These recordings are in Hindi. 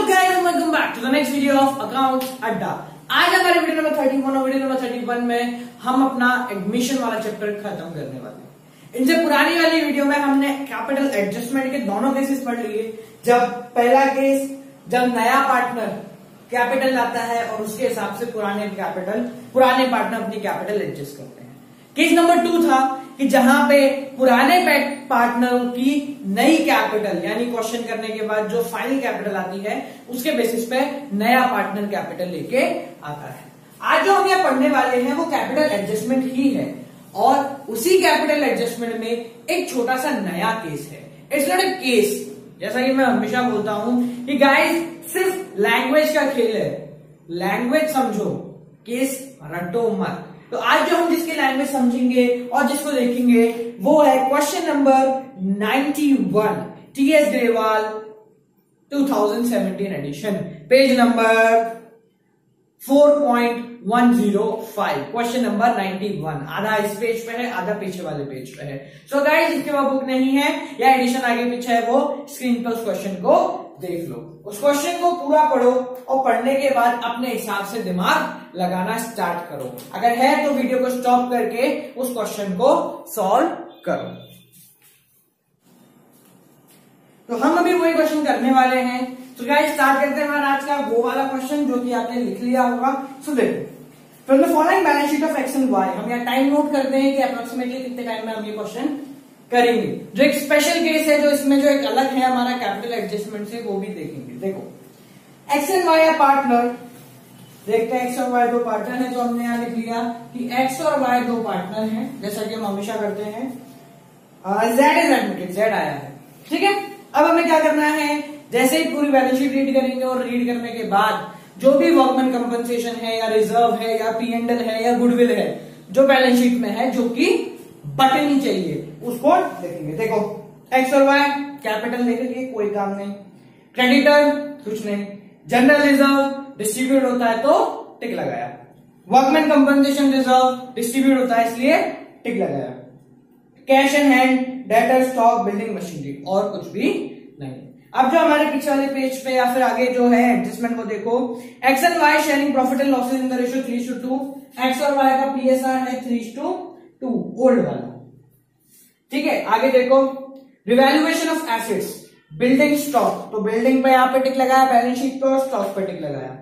guys, welcome back to the next video of Accounts अड्डा। आज हमारे वीडियो नंबर 31 और वीडियो नंबर 31 में हम अपना एडमिशन वाला चैप्टर खत्म करने वाले हैं। इनसे पुरानी वाली वीडियो में हमने कैपिटल एडजस्टमेंट के दोनों केसेस पढ़ लिए। जब पहला केस, जब नया पार्टनर कैपिटल लाता है और उसके हिसाब से पुराने पार्टनर अपनी कैपिटल एडजस्ट करते हैं। केस नंबर 2 था कि जहां पे पुराने पार्टनरों की नई कैपिटल यानी क्वेश्चन करने के बाद जो फाइनल कैपिटल आती है उसके बेसिस पे नया पार्टनर कैपिटल लेके आता है। आज जो हम यहाँ पढ़ने वाले हैं वो कैपिटल एडजस्टमेंट ही है और उसी कैपिटल एडजस्टमेंट में एक छोटा सा नया केस है। इट्स नॉट ए केस, जैसा कि मैं हमेशा बोलता हूं कि गाइस सिर्फ लैंग्वेज का खेल है, लैंग्वेज समझो, केस रटो मत। तो आज जो हम जिसकी लैंग्वेज समझेंगे और जिसको देखेंगे वो है question number 91, TS Grewal 2017 edition, page number 4.105, question number 91। आधा इस पेज पे है, आधा पीछे वाले पेज पे है। सो गाइस, जिसके पास बुक नहीं है या एडिशन आगे पीछे है वो स्क्रीन पर उस क्वेश्चन को देख लो, उस क्वेश्चन को पूरा पढ़ो और पढ़ने के बाद अपने हिसाब से दिमाग लगाना स्टार्ट करो। अगर है तो वीडियो को स्टॉप करके उस क्वेश्चन को सॉल्व करो। तो हम अभी वही क्वेश्चन करने वाले हैं। तो गाइस स्टार्ट करते हैं हमारा आज का वो वाला क्वेश्चन जो कि आपने लिख लिया होगा। सो देखो, from the following balance sheet of X and Y, हम यहाँ टाइम नोट करते हैं कि अप्रोक्सीमेटली कितने टाइम में हम ये क्वेश्चन करेंगे। जो एक स्पेशल केस है, जो इसमें जो एक अलग है हमारा कैपिटल एडजस्टमेंट से, वो भी देखेंगे। देखो, X and Y are partner, देखते हैं एक्स और वाई दो पार्टनर है। तो हमने यहां लिख लिया कि एक्स और वाई दो पार्टनर हैं, जैसा कि हम हमेशा करते हैं। जेड इज एडमिटेड, जेड आया है, ठीक है। अब हमें क्या करना है, जैसे ही पूरी बैलेंस शीट रीड करेंगे और रीड करने के बाद जो भी वर्कमैन कंपनसेशन है या रिजर्व है या पी&एल है या गुडविल है जो बैलेंस शीट में है, जो कि बटनी चाहिए, उसको देखेंगे। देखो, एक्स और वाई कैपिटल लेकर के कोई काम नहीं, क्रेडिटर कुछ नहीं, जनरल रिजर्व डिस्ट्रीब्यूट होता है तो टिक लगाया, वर्कमैन कंपनसेशन रिजर्व डिस्ट्रीब्यूट होता है इसलिए टिक लगाया, cash in hand, debtor, stock, building machinery, और कुछ भी नहीं। अब जो हमारे पीछे वाले पेज पे या फिर आगे जो है एडजस्टमेंट को देखो, X and Y sharing profit and losses in the ratio 3:2, X और वाई का पीएसआर है 3:2, ओल्ड वाला, ठीक है। आगे देखो, revaluation of assets, building, stock, तो बिल्डिंग पे यहां पे टिक लगाया, बैलेंस शीट पे, और स्टॉक पे टिक लगाया।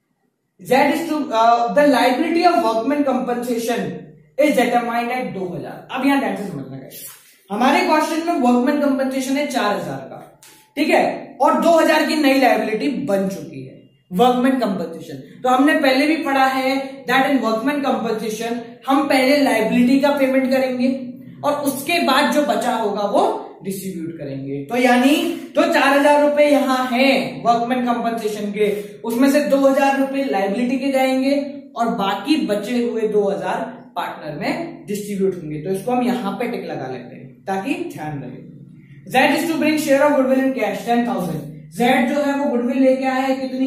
Z is to the liability of workman compensation is determined at 2000। अब यहां ध्यान से समझना है, हमारे क्वेश्चन में वर्कमैन कंपनसेशन है 4000 का, ठीक है, और 2000 की नई लायबिलिटी बन चुकी है वर्कमैन कंपनसेशन। तो हमने पहले भी पढ़ा है दैट इन वर्कमैन कंपनसेशन हम पहले लायबिलिटी का पेमेंट करेंगे और उसके बाद जो बचा होगा वो डिस्ट्रीब्यूट करेंगे। तो यानी जो 4000 रुपए यहां है वर्कमैन कंपनसेशन के, उसमें से 2000 रुपए लायबिलिटी के जाएंगे और बाकी बचे हुए 2000 पार्टनर में डिस्ट्रीब्यूट होंगे। तो इसको हम यहां पे टिक लगा लेते हैं ताकि ध्यान रहे। Z is to bring share of goodwill in cash 10,000। Z जो है वो गुडविल लेके आया है कितनी,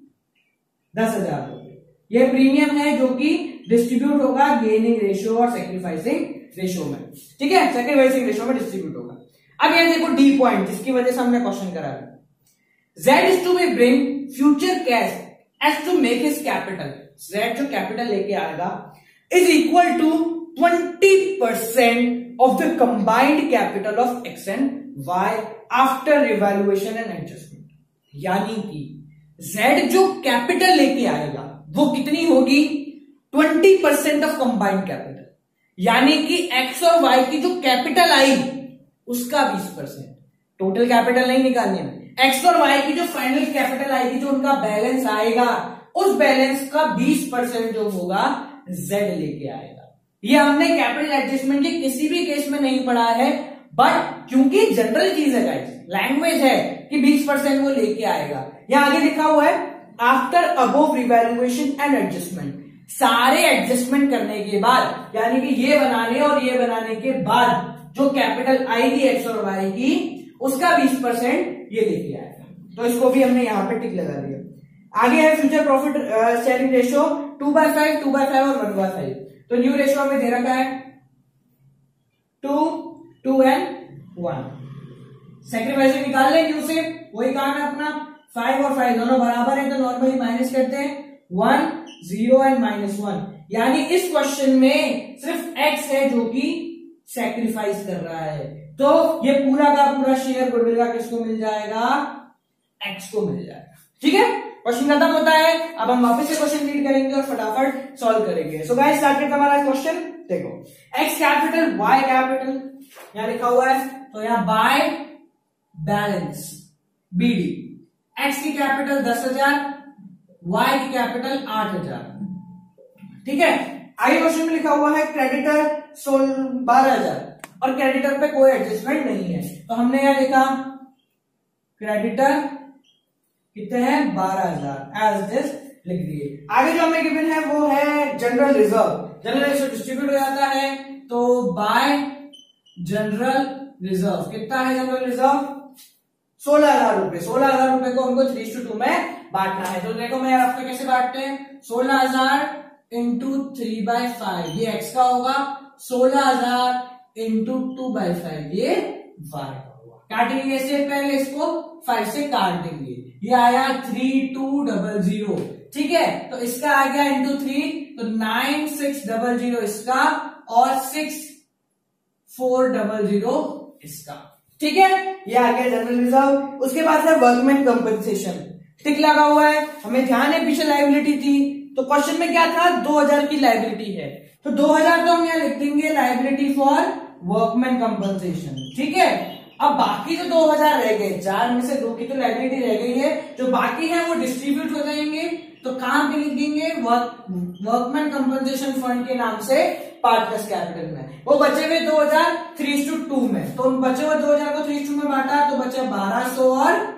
10,000 रुपए। ये प्रीमियम है जो कि डिस्ट्रीब्यूट होगा गेनिंग रेशियो और सेक्रीफाइसिंग रेशियो में, ठीक है, सेक्रीफाइसिंग रेशियो में डिस्ट्रीब्यूट होगा। अब ये देखो डी पॉइंट जिसकी वजह से हमने क्वेश्चन करा है, Z is to be bring future cash as to make his capital। Z जो कैपिटल लेके आएगा is equal to 20% of the combined capital of X and Y after revaluation and adjustment। यानी कि Z जो कैपिटल लेके आएगा वो कितनी होगी, 20% ऑफ कंबाइंड कैपिटल, यानी कि X और Y की जो कैपिटल आई उसका 20%। टोटल कैपिटल नहीं निकालनी है, X और Y की जो फाइनल कैपिटल आएगी, जो उनका बैलेंस आएगा, उस बैलेंस का 20% जो होगा Z लेके आएगा। ये हमने कैपिटल एडजस्टमेंट के किसी भी केस में नहीं पढ़ा है, बट क्योंकि जनरल चीज है गाइस, लैंग्वेज है कि 20% वो लेके आएगा। यहां आगे लिखा हुआ है after above revaluation and adjustment, सारे एडजस्टमेंट करने के बाद, यानी कि ये बनाने और ये बनाने के बाद जो कैपिटल आएगी एक्स और वाई की, उसका 20% ये लेके आएगा। तो इसको भी हमने यहां पे टिक लगा दिया। आगे है फ्यूचर प्रॉफिट शेयरिंग रेशियो 2/5, 2/5 और 1/5। तो न्यू रेशियो में दे रखा है 2, 2 and 1। सेक्रीफाइस निकाल लें क्यू से, वही काम है अपना। 5 और 5 दोनों बराबर है तो नॉर्मली माइनस करते हैं 1 0 एंड -1, यानी इस क्वेश्चन में सिर्फ x है जो कि सेक्रीफाइस कर रहा है, तो ये पूरा का पूरा शेयर गुडविल का किसको मिल जाएगा, x को मिल जाएगा। ठीक है, क्वेश्चन खत्म होता है। अब हम वापस से क्वेश्चन रीड करेंगे और फटाफट सॉल्व करेंगे। सो गाइस स्टार्ट करते हैं हमारा क्वेश्चन। देखो x कैपिटल y कैपिटल यहां लिखा हुआ है, तो यहां बाय बैलेंस BD, x की कैपिटल 10,000, y की कैपिटल 8,000। ठीक है, आगे क्वेश्चन में लिखा हुआ है क्रेडिटर 12,000 और क्रेडिटर पे कोई एडजस्टमेंट नहीं है, तो हमने यहां लिखा क्रेडिटर कितने हैं 12,000 एज दिस लिख दिए। आगे जो हमें गिवन है वो है general reserve. General reserve distribute हो जाता है तो बाय जनरल रिजर्व कितना है, जनरल रिजर्व 16,000 रुपए। 16,000 रुपए को हमको 3:2 में बांटना है, तो देखो मैं आपको कैसे बांटते हैं, 16,000 इंटू 3/5 ये x का होगा, 16,000 इंटू 2/5 ये y का होगा। काटेंगे कैसे, पहले इसको 5 से काट देंगे, ये आया 3200। ठीक है, तो इसका आ गया इंटू 3 तो 9600 इसका और 6400 इसका। ठीक है, ये आ गया जनरल रिजर्व। उसके बाद है वर्कमैन कंपनसेशन, टिक लगा हुआ है। हमें ध्यान है पीछे लायबिलिटी थी, तो क्वेश्चन में क्या था 2000 की लायबिलिटी है, तो 2000 तो हम यहाँ लिख देंगे लायबिलिटी फॉर वर्कमैन कंपनसेशन। ठीक है, अब बाकी जो 2000 रह गए, 4 में से 2 की तो लायबिलिटी रह गई है, जो बाकी है वो डिस्ट्रीब्यूट हो जाएंगे, तो कहां पे लिखेंगे वर्कमैन कंपनसेशन फंड के नाम से पार्टनर्स कैपिटल में। वो बचे हुए 2000 3:2 में, तो उन बचे हुए 2000 को 3:2 में बांटा तो बचा 1200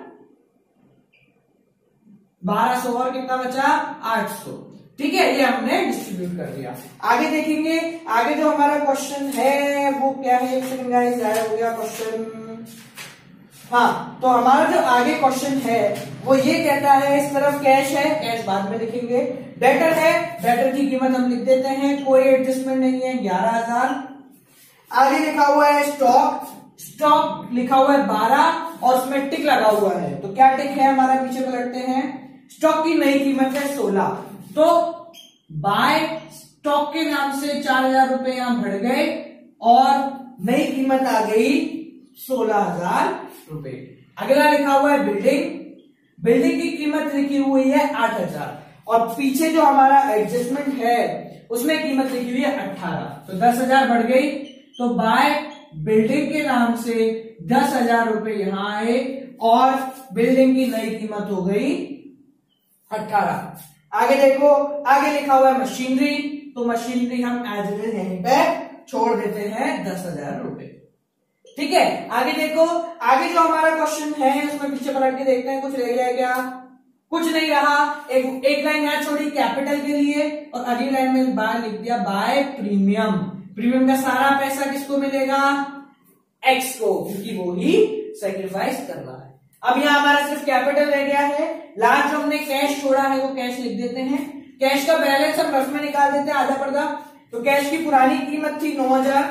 और कितना बचा 800। ठीक है, ये हमने डिस्ट्रीब्यूट कर दिया। आगे देखेंगे, आगे जो हमारा क्वेश्चन है वो क्या है, एक सेकंड गाइस, गायब हो गया क्वेश्चन। हाँ, तो हमारा जो आगे क्वेश्चन है वो ये कहता है, इस तरफ कैश है, कैश बाद में लिखेंगे। डेटर है, डेटर की कीमत हम लिख देते हैं, कोई एडजस्टमेंट नहीं है 11,000। आगे लिखा हुआ है स्टॉक, स्टॉक लिखा हुआ है 12 और उसमें टिक लगा हुआ है, तो क्या टिक है हमारा, पीछे पलटते हैं। स्टॉक की नई कीमत है 16, तो बाय स्टॉक के नाम से 4,000 रुपए यहां बढ़ गए और नई कीमत आ गई 16,000 रुपए। अगला लिखा हुआ है बिल्डिंग, बिल्डिंग की कीमत लिखी हुई है 8,000 और पीछे जो हमारा एडजस्टमेंट है उसमें कीमत लिखी हुई है 18, तो 10,000 बढ़ गई, तो बाय बिल्डिंग के नाम से 10,000 रुपए यहां आए और बिल्डिंग की नई कीमत हो गई 18। आगे देखो, आगे लिखा हुआ है मशीनरी, तो मशीनरी हम एज इट इज यहीं पे छोड़ देते हैं 10,000 रुपए। ठीक है, आगे देखो, आगे जो हमारा क्वेश्चन है उसमें पीछे पलट के देखते हैं कुछ रह गया है क्या, कुछ नहीं रहा। एक लाइन यहां छोड़ी कैपिटल के लिए और अगली लाइन में बाय लिख दिया बाय प्रीमियम। प्रीमियम का सारा पैसा किसको मिलेगा, एक्स को, क्योंकि वो ही सेक्रीफाइस कर रहा है। अब यहाँ हमारा सिर्फ कैपिटल रह गया है, लास्ट जो हमने कैश छोड़ा है वो कैश लिख देते हैं। कैश का बैलेंस हम रफ में निकाल देते हैं आधा पर्दा, तो कैश की पुरानी कीमत थी 9,000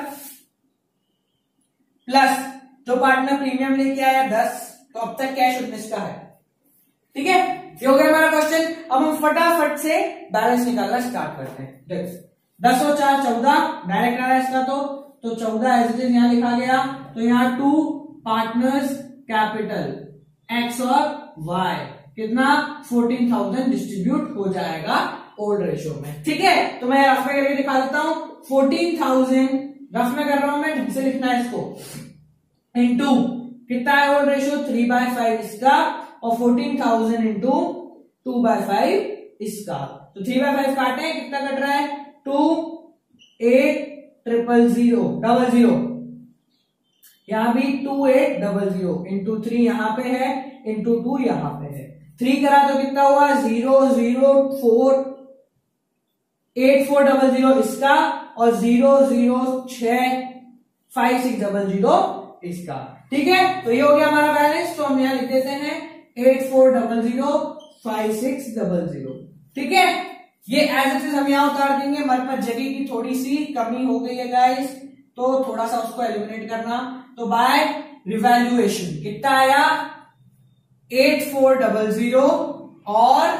प्लस जो पार्टनर प्रीमियम लेके आया 10, तो अब तक कैश 19 का है। ठीक है, ये हो गया हमारा क्वेश्चन। अब हम फटाफट से बैलेंस निकालना स्टार्ट करते हैं। देखो 10 और 4 14 डायरेक्ट आ रहा है इसका, तो 14 एज इट इज यहां लिखा गया, तो यहाँ 2 पार्टनर्स कैपिटल एक्स और वाई कितना 14,000 डिस्ट्रीब्यूट हो जाएगा ओल्ड रेशियो में। ठीक है, तो मैं रफ में करके दिखा देता हूं, 14,000 रफ में कर रहा हूं मैं, ढंग से लिखना है इसको, इंटू कितना है ओल्ड रेशियो 3/5 इसका और 14,000 इंटू 2/5 इसका, तो 3/5 काटे कितना कट रहा है 28,000 यहां भी 28,000 इंटू 3 यहां पे है इंटू 2 यहां पे है, 3 करा तो कितना हुआ 0048400 इसका और 0065600 इसका। ठीक है, तो ये हो गया हमारा बैलेंस, तो हम यहां लिख देते हैं 84005600। ठीक है, ये एज इट इज हम यहां उतार देंगे। हमारे पास जगह की थोड़ी सी कमी हो गई है गाइस, तो थोड़ा सा उसको एलिमिनेट करना, तो बाय रिवैल्यूएशन कितना आया 8400 और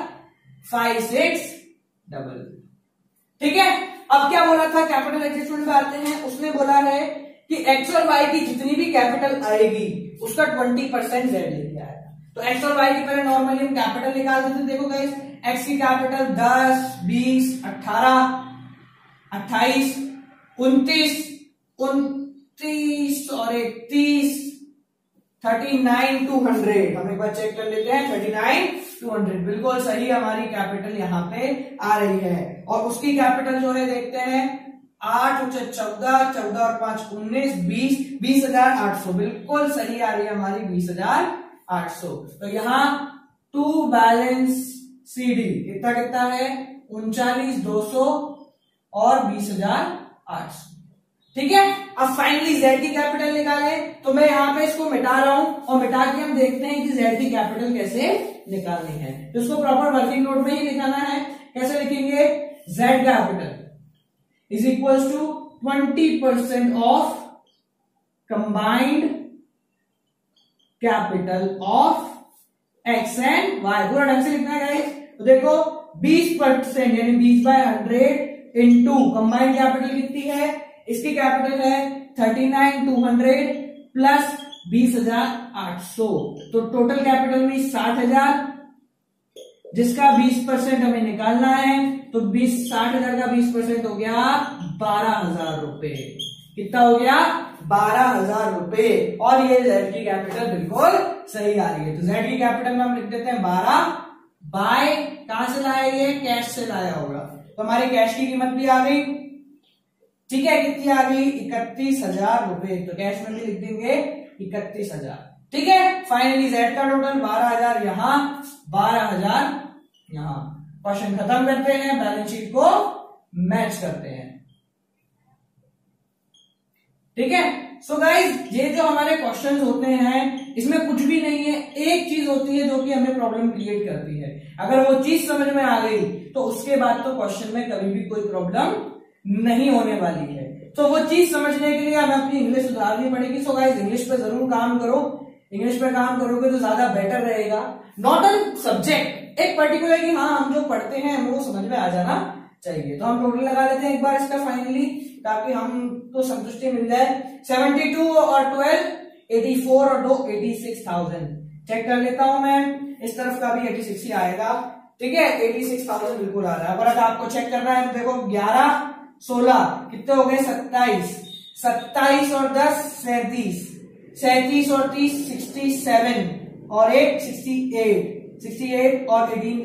5600। ठीक है, अब क्या बोला था, कैपिटल एडजस्टमेंट में आते हैं। उसने बोला है कि एक्स और वाई की जितनी भी कैपिटल आएगी उसका 20% जेड लेके आएगा। तो एक्स और वाई की पहले नॉर्मली हम कैपिटल निकाल देते। देखो गाइस, एक्स की कैपिटल 10, 20, 18, 28, 29 और 31, 39, 200। हम एक बार चेक कर लेते हैं, 39, 200 बिल्कुल सही हमारी कैपिटल यहाँ पे आ रही है। और उसकी कैपिटल जो है देखते हैं, 8 × 14, 14 और 5 19, 20, 20,800 बिल्कुल सही आ रही है हमारी 20,800। तो यहाँ टू बैलेंस CD कितना कितना है 39,200 और 20,800। ठीक है, अब फाइनली जेड की कैपिटल निकाले। तो मैं यहाँ पे इसको मिटा रहा हूं और मिटा के हम देखते हैं कि जेड की कैपिटल कैसे निकालनी है। तो इसको प्रॉपर वर्किंग नोट में ही लिखाना है। कैसे लिखेंगे, Z capital is equals to 20% of combined capital of X and Y. पूरा ढंग से लिखना है गाइस। तो देखो 20% यानी 20/100 इंटू कंबाइंड कैपिटल कितनी है, इसकी कैपिटल है 39,200 प्लस 20,800। तो टोटल कैपिटल में 60,000, जिसका 20% हमें निकालना है। तो 60,000 का 20% हो गया 12,000 रुपए। कितना हो गया 12,000 रुपए। और ये जेड की कैपिटल बिल्कुल सही आ रही है। तो जेड की कैपिटल में हम लिख देते हैं 12 बाय, कहां से लाया, ये कैश से लाया होगा। तो हमारी कैश की कीमत भी आ गई। ठीक है, कितनी आ गई 31,000 रुपए। तो कैश में भी लिख देंगे 31,000। ठीक है, फाइनली जेड का टोटल 12,000 यहां, 12,000 यहां। क्वेश्चन खत्म करते हैं, बैलेंस शीट को मैच करते हैं। ठीक है, सो गाइज ये जो हमारे क्वेश्चंस होते हैं इसमें कुछ भी नहीं है, एक चीज होती है जो कि हमें प्रॉब्लम क्रिएट करती है। अगर वो चीज समझ में आ गई तो उसके बाद तो क्वेश्चन में कभी भी कोई प्रॉब्लम नहीं होने वाली है। तो वो चीज समझने के लिए हमें अपनी इंग्लिश सुधारनी पड़ेगी। सो गाइज इंग्लिश पे जरूर काम करो। इंग्लिश पे काम करोगे तो ज्यादा बेटर रहेगा। नॉट ऑन सब्जेक्ट, एक पर्टिकुलर कि हाँ हम जो पढ़ते हैं हमें वो समझ में आ जाना चाहिए। तो हम टोटल लगा लेते हैं एक बार इसका फाइनली, ताकि हम तो संतुष्टि मिल जाए। 72 और 12 84 और 2 86,000। चेक कर लेता हूं मैं, इस तरफ का भी 86 ही आएगा। ठीक है, 86,000 बिल्कुल आ रहा है। अगर आपको चेक करना है तो देखो 11 16 कितने हो गए 27, 27 और 10 37, 37 और 30 67 और 8 68, 68 और 18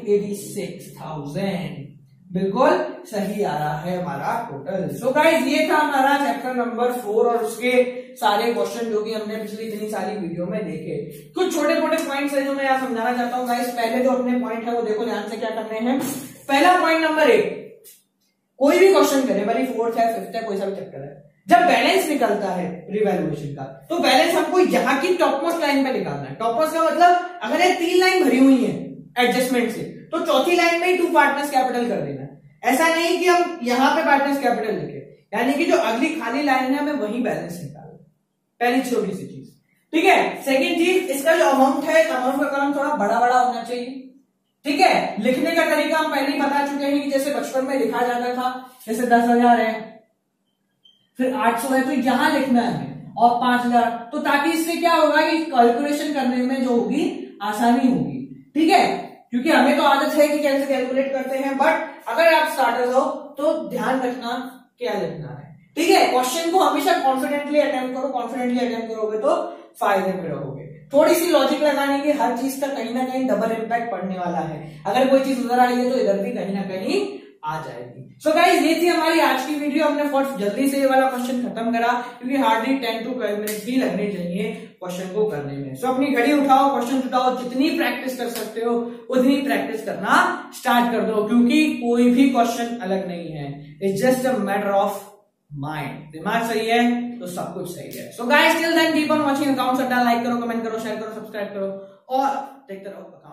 86,000 बिल्कुल सही आ रहा है हमारा टोटल। सो गाइस ये था हमारा चैप्टर नंबर 4 और उसके सारे क्वेश्चन जो कि हमने पिछली इतनी सारी वीडियो में देखे। कुछ छोटे मोटे पॉइंट्स है जो मैं यहाँ समझाना चाहता हूँ गाइस। पहले जो अपने पॉइंट है वो देखो ध्यान से क्या करने हैं। पहला पॉइंट नंबर 1, कोई भी क्वेश्चन करे, भले 4th है 5th है कोई सा भी चैप्टर है, जब बैलेंस निकलता है रिवैल्यूएशन का तो बैलेंस हमको यहाँ की टॉप मोस्ट लाइन पे निकालना है। टॉप मोस्ट का मतलब अगर ये 3 लाइन भरी हुई है एडजस्टमेंट से तो चौथी लाइन में ही 2 पार्टनर्स कैपिटल कर देना है। ऐसा नहीं कि हम यहाँ पे पार्टनर्स कैपिटल लिखे, यानी कि जो अगली खाली लाइन है हमें वही बैलेंस निकालना। पहली छोटी सी चीज। ठीक है, सेकंड चीज, इसका जो अमाउंट है अमाउंट का कलम थोड़ा बड़ा बड़ा होना चाहिए। ठीक है, लिखने का तरीका हम पहले ही बता चुके हैं कि जैसे बचपन में लिखा जाता था, जैसे 10,000 है फिर 800 है तो यहां लिखना है और 5,000, तो ताकि इससे क्या होगा कि कैलकुलेशन करने में जो होगी आसानी होगी। ठीक है, क्योंकि हमें तो आदत है कि कैसे कैलकुलेट करते हैं, बट अगर आप स्टार्टर्स हो तो ध्यान रखना क्या लिखना है। ठीक है, क्वेश्चन को हमेशा कॉन्फिडेंटली अटेम्प्ट करो। कॉन्फिडेंटली अटेम्प्ट करोगे तो फायदे में रहोगे। थोड़ी सी लॉजिक लगाने की, हर चीज का कहीं ना कहीं डबल इम्पैक्ट पड़ने वाला है। अगर कोई चीज उधर आई है तो इधर भी कहीं ना कहीं आ जाएगी। सो गाइस ये थी हमारी आज की वीडियो। हमने फर्स्ट जल्दी से ये वाला क्वेश्चन खत्म करा क्योंकि हार्डली 10 to 12 मिनट ही लगने चाहिए क्वेश्चन को करने में। सो अपनी घड़ी उठाओ, क्वेश्चन उठाओ, जितनी प्रैक्टिस कर सकते हो उतनी प्रैक्टिस करना स्टार्ट कर दो, क्योंकि कोई भी क्वेश्चन अलग नहीं है। It's just a matter of mind. दिमाग सही है तो सब कुछ सही है। So guys till then keep on watching accounts. Like करो, कमेंट करो, शेयर करो, सब्सक्राइब करो और देखते रहो।